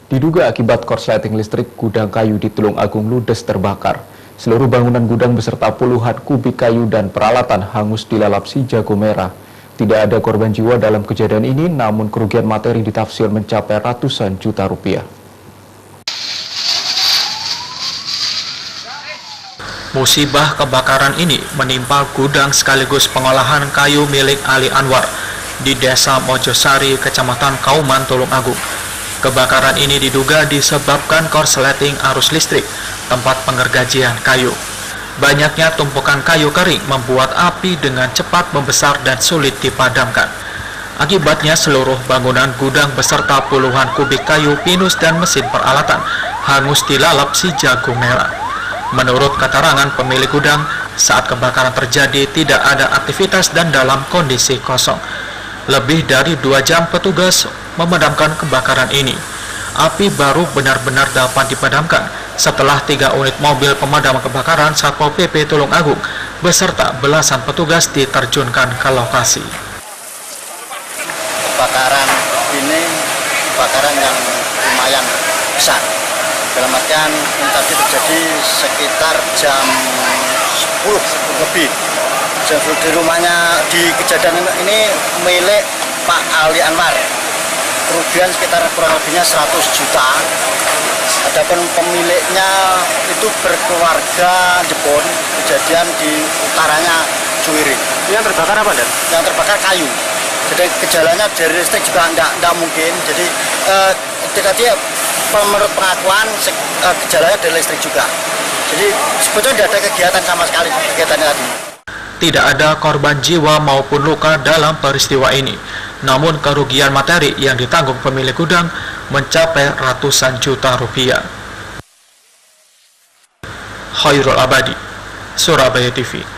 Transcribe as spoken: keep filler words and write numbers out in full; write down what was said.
Diduga akibat korsleting listrik, gudang kayu di Tulungagung ludes terbakar. Seluruh bangunan gudang beserta puluhan kubik kayu dan peralatan hangus dilalap si jago merah. Tidak ada korban jiwa dalam kejadian ini, namun kerugian materi ditafsir mencapai ratusan juta rupiah. Musibah kebakaran ini menimpa gudang sekaligus pengolahan kayu milik Ali Anwar di Desa Mojosari, Kecamatan Kauman, Tulungagung. Kebakaran ini diduga disebabkan korsleting arus listrik tempat pengergajian kayu. Banyaknya tumpukan kayu kering membuat api dengan cepat membesar dan sulit dipadamkan. Akibatnya seluruh bangunan gudang beserta puluhan kubik kayu, pinus, dan mesin peralatan hangus dilalap si jago merah. Menurut keterangan pemilik gudang, saat kebakaran terjadi tidak ada aktivitas dan dalam kondisi kosong. Lebih dari dua jam petugas memadamkan kebakaran ini. Api baru benar-benar dapat dipadamkan setelah tiga unit mobil pemadam kebakaran Satpol P P Tulungagung beserta belasan petugas diterjunkan ke lokasi. Kebakaran ini kebakaran yang lumayan besar. Dalam artian yang tadi terjadi sekitar jam sepuluh lebih. Jam sepuluh di rumahnya, di kejadian ini milik Pak Ali Anwar. Kerugian sekitar kurang lebihnya seratus juta. Adapun pemiliknya itu berkeluarga Jepun, kejadian di utaranya Cuiring. Yang terbakar apa, Dan? Yang terbakar kayu. Jadi gejalanya dari listrik juga enggak, enggak mungkin. Jadi eh, tadi menurut pengakuan eh, gejalanya dari listrik juga. Jadi sebetulnya tidak ada kegiatan sama sekali kegiatan tadi. Tidak ada korban jiwa maupun luka dalam peristiwa ini. Namun kerugian materi yang ditanggung pemilik gudang mencapai ratusan juta rupiah. Khairul Abadi, Surabaya T V.